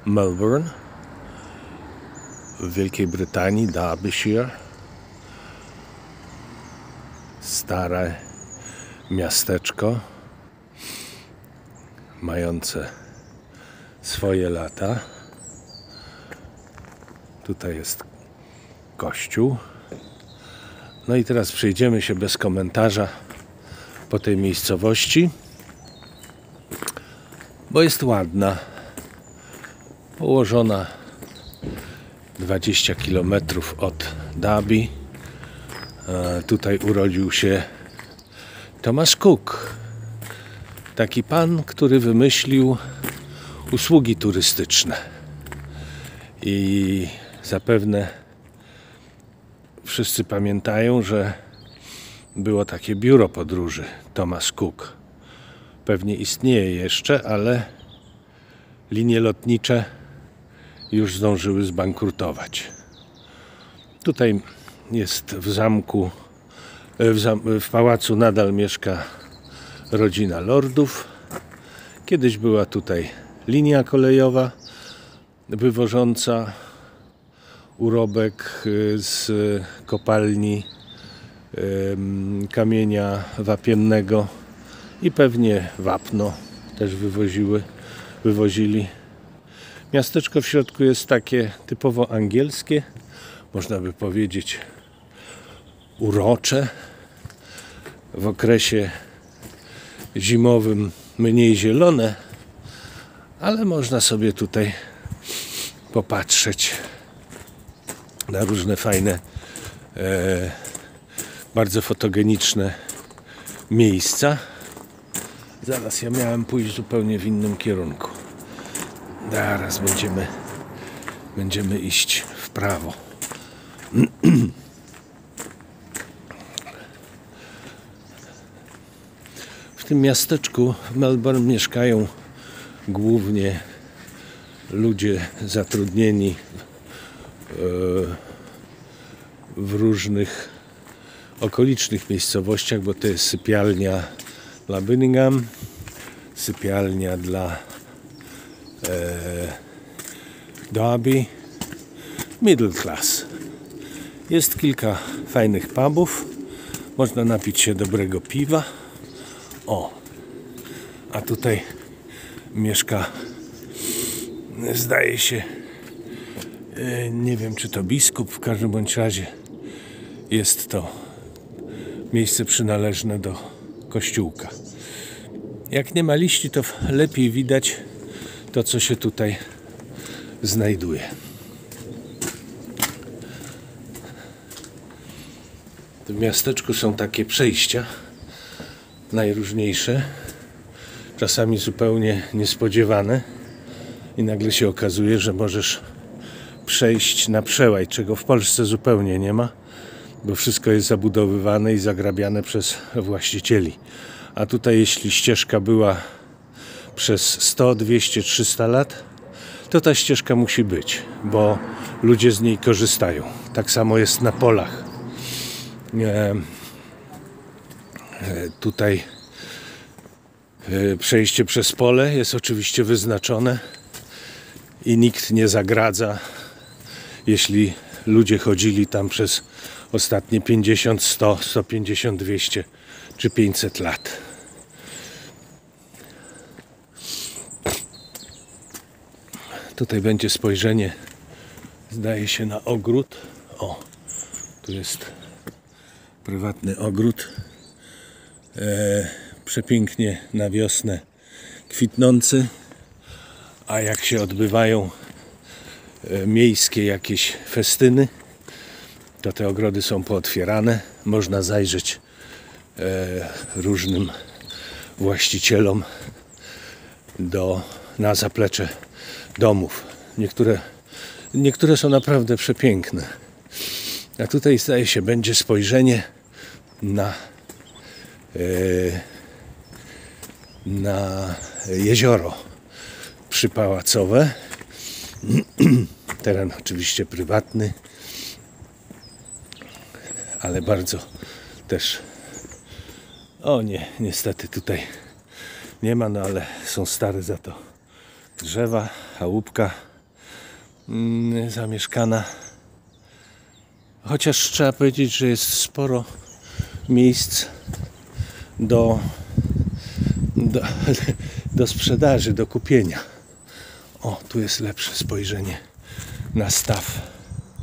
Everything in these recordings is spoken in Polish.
Melbourne w Wielkiej Brytanii, Derbyshire. Stare miasteczko mające swoje lata. Tutaj jest kościół. No i teraz przejdziemy się bez komentarza po tej miejscowości, bo jest ładna, położona 20 km od Derby. Tutaj urodził się Thomas Cook, taki pan, który wymyślił usługi turystyczne. I zapewne wszyscy pamiętają, że było takie biuro podróży Thomas Cook. Pewnie istnieje jeszcze, ale linie lotnicze już zdążyły zbankrutować. Tutaj jest w zamku, w pałacu nadal mieszka rodzina lordów. Kiedyś była tutaj linia kolejowa wywożąca urobek z kopalni kamienia wapiennego i pewnie wapno też wywozili. Miasteczko w środku jest takie typowo angielskie, można by powiedzieć urocze. W okresie zimowym mniej zielone, ale można sobie tutaj popatrzeć na różne fajne, bardzo fotogeniczne miejsca. Zaraz, ja miałem pójść zupełnie w innym kierunku. Zaraz będziemy iść w prawo. W tym miasteczku w Melbourne mieszkają głównie ludzie zatrudnieni w różnych okolicznych miejscowościach, bo to jest sypialnia dla Birmingham, sypialnia dla Derby, middle class. Jest kilka fajnych pubów, można napić się dobrego piwa. A tutaj mieszka, zdaje się, nie wiem czy to biskup, w każdym bądź razie jest to miejsce przynależne do kościółka. Jak nie ma liści, to lepiej widać to, co się tutaj znajduje. W miasteczku są takie przejścia najróżniejsze, czasami zupełnie niespodziewane i nagle się okazuje, że możesz przejść na przełaj, czego w Polsce zupełnie nie ma, bo wszystko jest zabudowywane i zagrabiane przez właścicieli. A tutaj jeśli ścieżka była przez 100, 200, 300 lat, to ta ścieżka musi być, bo ludzie z niej korzystają. Tak samo jest na polach. Tutaj przejście przez pole jest oczywiście wyznaczone i nikt nie zagradza, jeśli ludzie chodzili tam przez ostatnie 50, 100, 150, 200 czy 500 lat. Tutaj będzie spojrzenie, zdaje się, na ogród. Tu jest prywatny ogród. Przepięknie na wiosnę kwitnący, a jak się odbywają miejskie jakieś festyny, to te ogrody są pootwierane. Można zajrzeć różnym właścicielom na zaplecze domów. Niektóre są naprawdę przepiękne. A tutaj, zdaje się, będzie spojrzenie na jezioro przypałacowe. Teren oczywiście prywatny, ale bardzo też... niestety tutaj nie ma, no ale są stare za to drzewa, chałupka zamieszkana. Chociaż trzeba powiedzieć, że jest sporo miejsc do sprzedaży, do kupienia. O, tu jest lepsze spojrzenie na staw.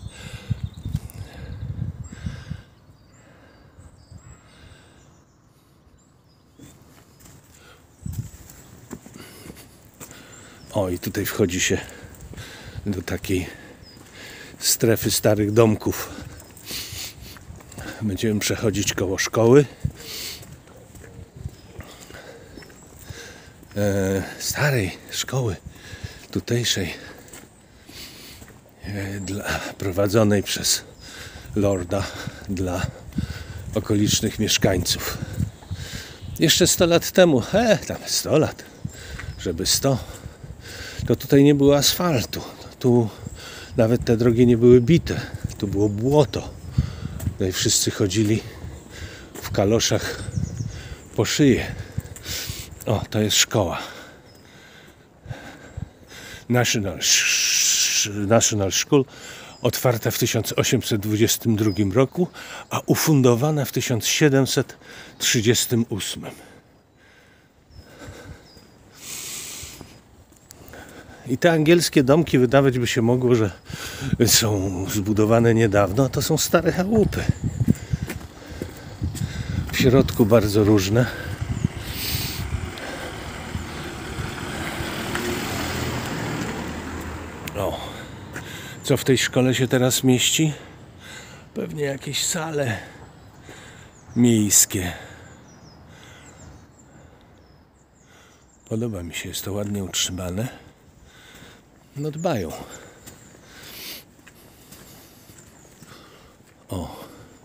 O, i tutaj wchodzi się do takiej strefy starych domków. Będziemy przechodzić koło szkoły. Starej szkoły tutejszej, prowadzonej przez lorda dla okolicznych mieszkańców. Jeszcze 100 lat temu, tam 100 lat, żeby 100, to tutaj nie było asfaltu. Tu nawet te drogi nie były bite. Tu było błoto. Tutaj wszyscy chodzili w kaloszach po szyję. O, to jest szkoła. National School, otwarta w 1822 roku, a ufundowana w 1738. I te angielskie domki, wydawać by się mogło, że są zbudowane niedawno, a to są stare chałupy. W środku bardzo różne. O, co w tej szkole się teraz mieści? Pewnie jakieś sale miejskie. Podoba mi się, jest to ładnie utrzymane. No dbają. O.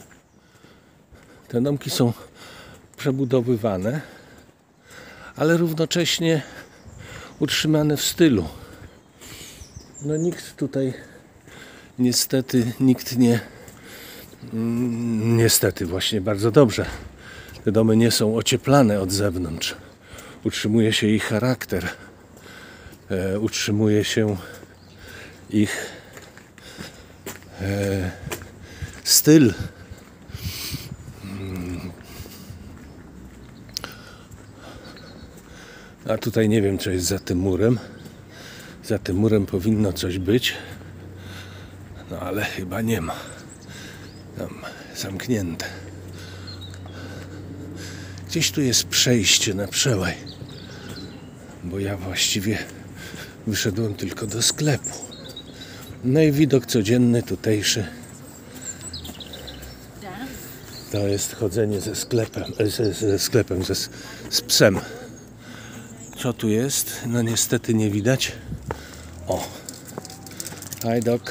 Te domki są przebudowywane, ale równocześnie utrzymane w stylu. No nikt tutaj niestety właśnie bardzo dobrze. Te domy nie są ocieplane od zewnątrz. Utrzymuje się ich charakter. Utrzymuje się ich styl. A tutaj nie wiem, co jest za tym murem. Za tym murem powinno coś być. No ale chyba nie ma. Tam zamknięte. Gdzieś tu jest przejście na przełaj. Bo ja właściwie wyszedłem tylko do sklepu. No i widok codzienny tutejszy. To jest chodzenie z psem. Co tu jest? No niestety nie widać. O! Hi dog.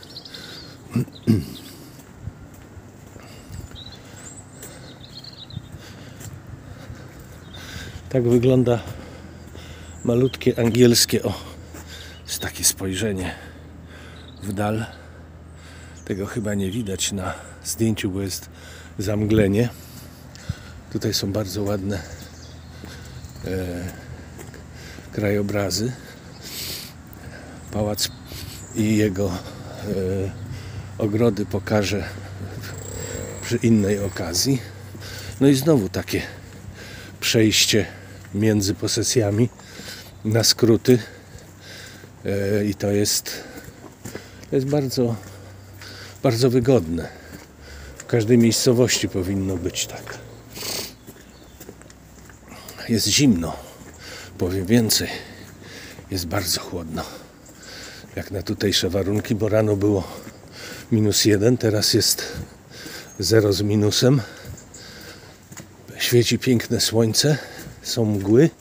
Tak wygląda malutkie angielskie, jest takie spojrzenie w dal. Tego chyba nie widać na zdjęciu, bo jest zamglenie. Tutaj są bardzo ładne krajobrazy. Pałac i jego ogrody pokażę przy innej okazji. No i znowu takie przejście między posesjami na skróty i to jest bardzo, bardzo wygodne. W każdej miejscowości powinno być tak. Jest zimno, powiem więcej, jest bardzo chłodno jak na tutejsze warunki, bo rano było -1, teraz jest 0 z minusem. Świeci piękne słońce, są mgły.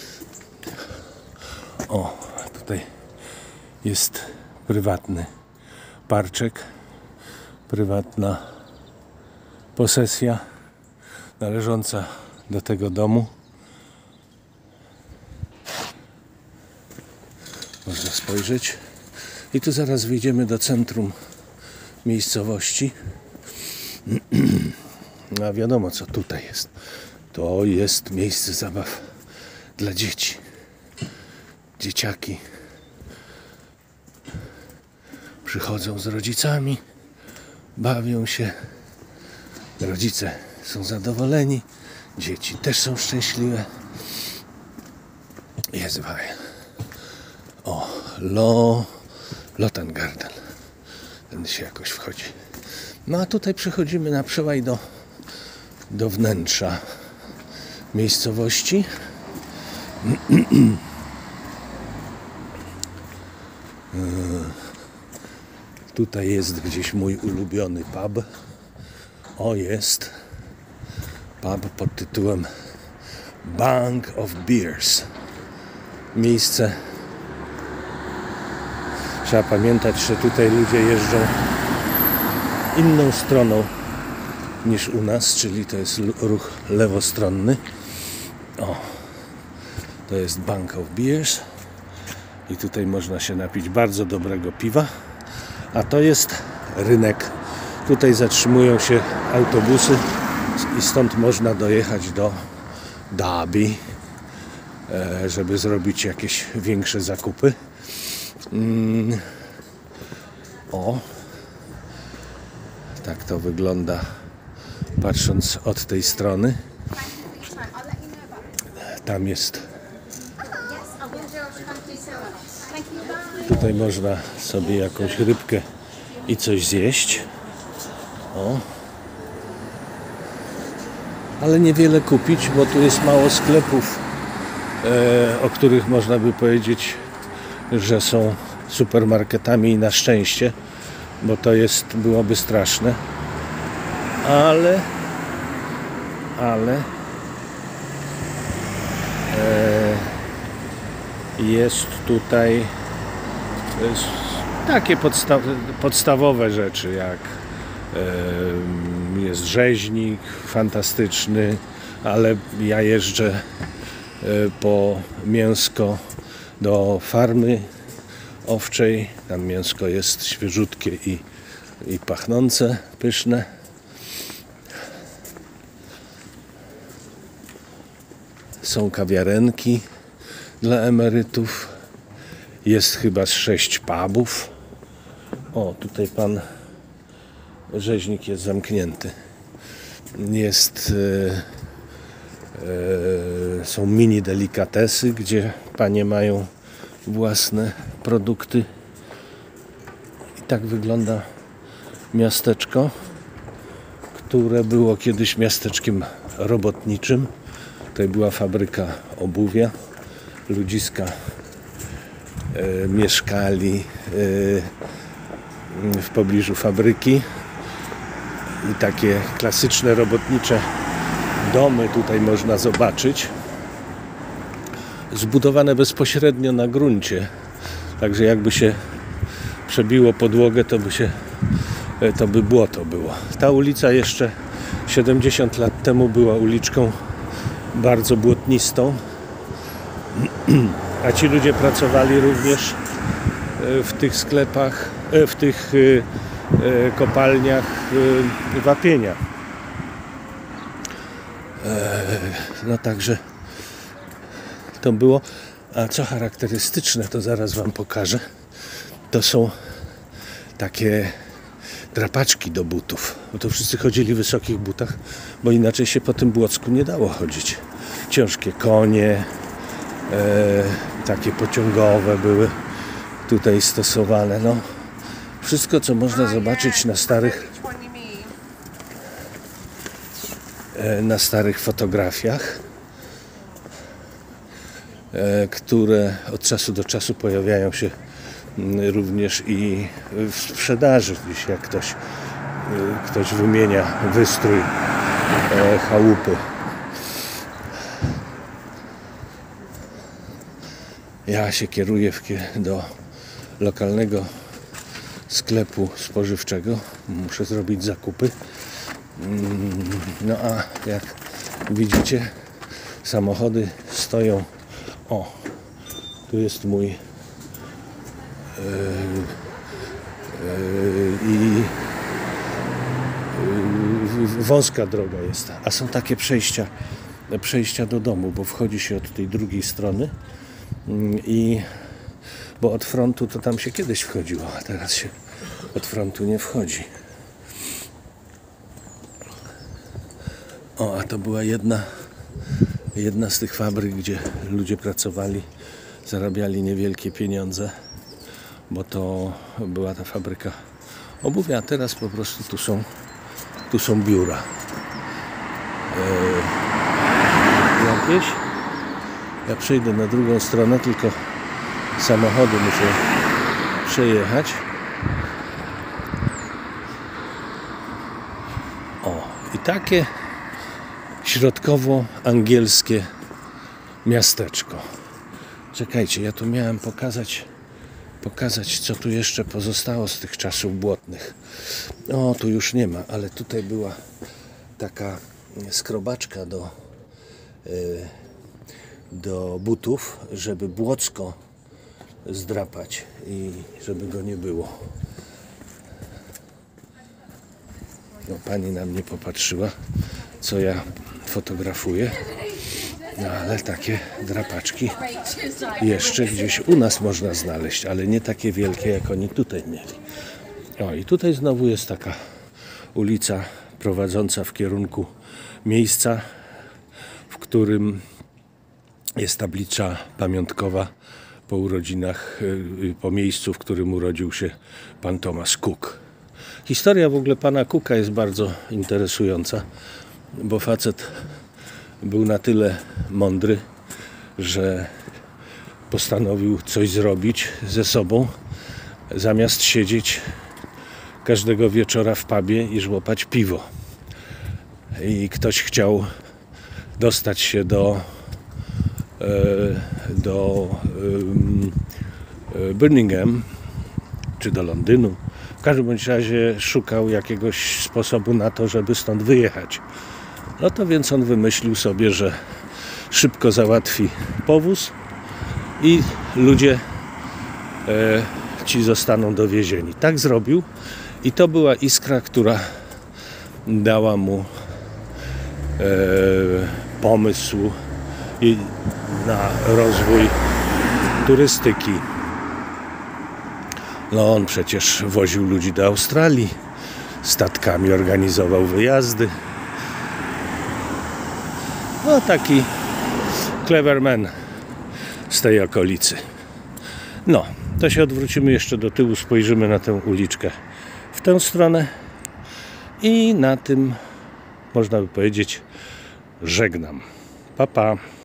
O, tutaj jest prywatny parczek, prywatna posesja należąca do tego domu. Można spojrzeć. I tu zaraz wyjdziemy do centrum miejscowości. A wiadomo, co tutaj jest. To jest miejsce zabaw dla dzieci. Dzieciaki Przychodzą z rodzicami, bawią się. Rodzice są zadowoleni, dzieci też są szczęśliwe. Jest fajnie. O, Lotengarten. Ten się jakoś wchodzi. No a tutaj przechodzimy na przełaj do wnętrza miejscowości. Tutaj jest gdzieś mój ulubiony pub. O, jest pub pod tytułem Bank of Beers. Miejsce. Trzeba pamiętać, że tutaj ludzie jeżdżą inną stroną niż u nas, czyli to jest ruch lewostronny. O, to jest Bank of Beers i tutaj można się napić bardzo dobrego piwa, a to jest rynek. Tutaj zatrzymują się autobusy i stąd można dojechać do Derby, żeby zrobić jakieś większe zakupy. O, tak to wygląda, patrząc od tej strony. Tam jest. Tutaj można sobie jakąś rybkę i coś zjeść. O. Ale niewiele kupić, bo tu jest mało sklepów, o których można by powiedzieć, że są supermarketami, i na szczęście, bo to byłoby straszne. Ale jest tutaj takie podstawowe rzeczy, jak jest rzeźnik fantastyczny, ale ja jeżdżę po mięsko do farmy owczej. Tam mięsko jest świeżutkie i pachnące, pyszne. Są kawiarenki dla emerytów. Jest chyba 6 pubów. O, tutaj pan rzeźnik jest zamknięty. Są mini delikatesy, gdzie panie mają własne produkty. I tak wygląda miasteczko, które było kiedyś miasteczkiem robotniczym. Tutaj była fabryka obuwia. Ludziska mieszkali w pobliżu fabryki i takie klasyczne robotnicze domy tutaj można zobaczyć, zbudowane bezpośrednio na gruncie, także jakby się przebiło podłogę, to by błoto było. Ta ulica jeszcze 70 lat temu była uliczką bardzo błotnistą, a ci ludzie pracowali również w tych sklepach, w tych kopalniach wapienia. No także to było. A co charakterystyczne, to zaraz wam pokażę. To są takie drapaczki do butów. Bo to wszyscy chodzili w wysokich butach, bo inaczej się po tym Błocku nie dało chodzić. Ciężkie konie, takie pociągowe były tutaj stosowane. No, wszystko, co można zobaczyć na starych fotografiach, które od czasu do czasu pojawiają się również i w sprzedaży. Gdzieś jak ktoś wymienia wystrój chałupy. Ja się kieruję do lokalnego sklepu spożywczego. Muszę zrobić zakupy. No a jak widzicie, samochody stoją. O, tu jest mój wąska droga jest, a są takie przejścia do domu, bo wchodzi się od tej drugiej strony bo od frontu to tam się kiedyś wchodziło, a teraz się od frontu nie wchodzi. O, a to była jedna z tych fabryk, gdzie ludzie pracowali, zarabiali niewielkie pieniądze, bo to była ta fabryka obuwia, a teraz po prostu tu są biura jakieś. Ja przejdę na drugą stronę, tylko samochody muszę przejechać. O, i takie środkowo-angielskie miasteczko. Czekajcie, ja tu miałem pokazać, co tu jeszcze pozostało z tych czasów błotnych. O, tu już nie ma, ale tutaj była taka skrobaczka do butów, żeby błocko zdrapać i żeby go nie było. No, pani na mnie popatrzyła, co ja fotografuję. No, ale takie drapaczki jeszcze gdzieś u nas można znaleźć, ale nie takie wielkie, jak oni tutaj mieli. O, i tutaj znowu jest taka ulica prowadząca w kierunku miejsca, w którym jest tablica pamiątkowa po urodzinach, po miejscu, w którym urodził się pan Thomas Cook. Historia w ogóle pana Cooka jest bardzo interesująca, bo facet był na tyle mądry, że postanowił coś zrobić ze sobą, zamiast siedzieć każdego wieczora w pubie i żłopać piwo. I ktoś chciał dostać się do Birmingham czy do Londynu. W każdym bądź razie szukał jakiegoś sposobu na to, żeby stąd wyjechać. No to więc on wymyślił sobie, że szybko załatwi powóz i ludzie ci zostaną dowiezieni. Tak zrobił i to była iskra, która dała mu pomysł na rozwój turystyki. No on przecież woził ludzi do Australii, statkami organizował wyjazdy. No taki clever man z tej okolicy. No, to się odwrócimy jeszcze do tyłu, spojrzymy na tę uliczkę w tę stronę i na tym, można by powiedzieć, żegnam. Pa, pa.